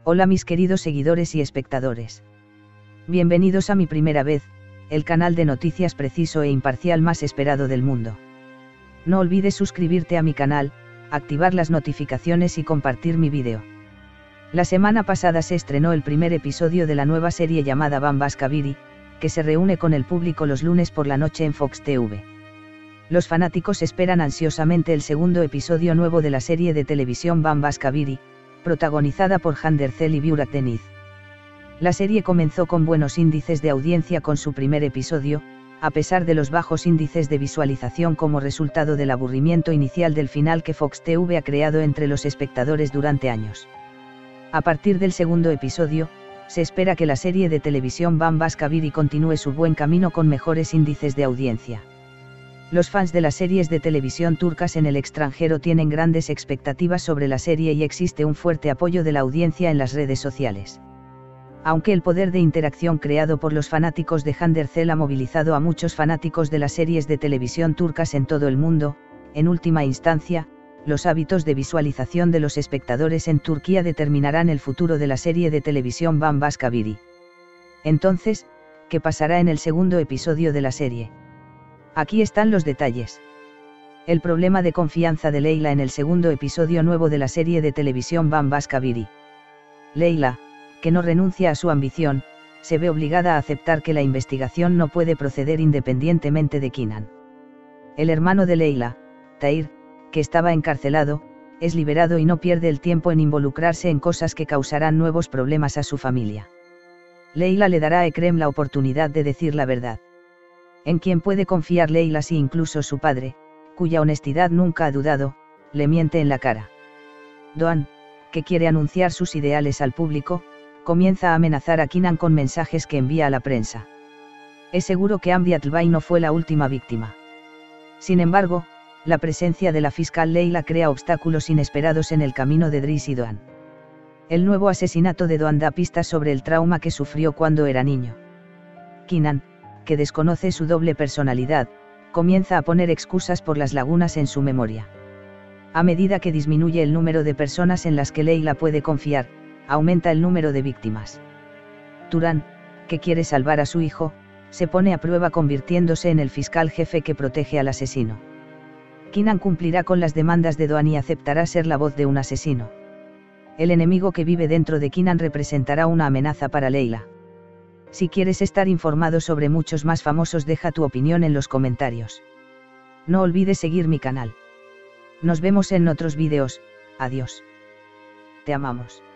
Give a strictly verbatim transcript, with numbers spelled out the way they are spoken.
Hola mis queridos seguidores y espectadores. Bienvenidos a Mi Primera Vez, el canal de noticias preciso e imparcial más esperado del mundo. No olvides suscribirte a mi canal, activar las notificaciones y compartir mi vídeo. La semana pasada se estrenó el primer episodio de la nueva serie llamada Bam Bascaviri, que se reúne con el público los lunes por la noche en Fox T V. Los fanáticos esperan ansiosamente el segundo episodio nuevo de la serie de televisión Bam Bascaviri, protagonizada por Jander Cel y Burak Deniz. La serie comenzó con buenos índices de audiencia con su primer episodio, a pesar de los bajos índices de visualización como resultado del aburrimiento inicial del final que Fox T V ha creado entre los espectadores durante años. A partir del segundo episodio, se espera que la serie de televisión Bam Bascaviri continúe su buen camino con mejores índices de audiencia. Los fans de las series de televisión turcas en el extranjero tienen grandes expectativas sobre la serie y existe un fuerte apoyo de la audiencia en las redes sociales. Aunque el poder de interacción creado por los fanáticos de Jander Cel ha movilizado a muchos fanáticos de las series de televisión turcas en todo el mundo, en última instancia, los hábitos de visualización de los espectadores en Turquía determinarán el futuro de la serie de televisión Bam Bascaviri. Entonces, ¿qué pasará en el segundo episodio de la serie? Aquí están los detalles. El problema de confianza de Leyla en el segundo episodio nuevo de la serie de televisión Bam Bascaviri. Leyla, que no renuncia a su ambición, se ve obligada a aceptar que la investigación no puede proceder independientemente de Kinan. El hermano de Leyla, Tahir, que estaba encarcelado, es liberado y no pierde el tiempo en involucrarse en cosas que causarán nuevos problemas a su familia. Leyla le dará a Ekrem la oportunidad de decir la verdad. En quien puede confiar Leyla si incluso su padre, cuya honestidad nunca ha dudado, le miente en la cara. Doğan, que quiere anunciar sus ideales al público, comienza a amenazar a Kinan con mensajes que envía a la prensa. Es seguro que Amri Atlbay no fue la última víctima. Sin embargo, la presencia de la fiscal Leyla crea obstáculos inesperados en el camino de Dris y Doğan. El nuevo asesinato de Doğan da pistas sobre el trauma que sufrió cuando era niño. Kinan, que desconoce su doble personalidad, comienza a poner excusas por las lagunas en su memoria. A medida que disminuye el número de personas en las que Leyla puede confiar, aumenta el número de víctimas. Turan, que quiere salvar a su hijo, se pone a prueba convirtiéndose en el fiscal jefe que protege al asesino. Kinan cumplirá con las demandas de Doğan y aceptará ser la voz de un asesino. El enemigo que vive dentro de Kinan representará una amenaza para Leyla. Si quieres estar informado sobre muchos más famosos, deja tu opinión en los comentarios. No olvides seguir mi canal. Nos vemos en otros vídeos, adiós. Te amamos.